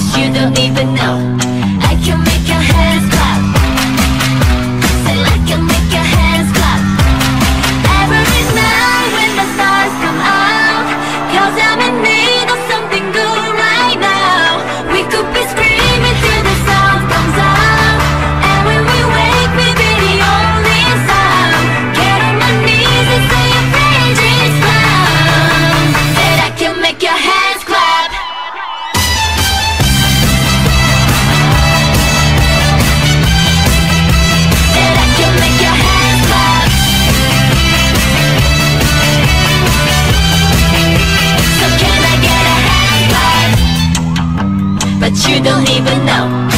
'cause you don't even know. I can make your hands clap. Say I can make your hands clap. Every night when the stars come out, 'cause I'm in need of something good right now. We could be screaming till the sun comes out, and when we wake we be the only sound. Get on my knees and say your praise is loud. Said I can make your hands clap. Said I can make your hands clap. So can I get a hand clap? But you don't even know.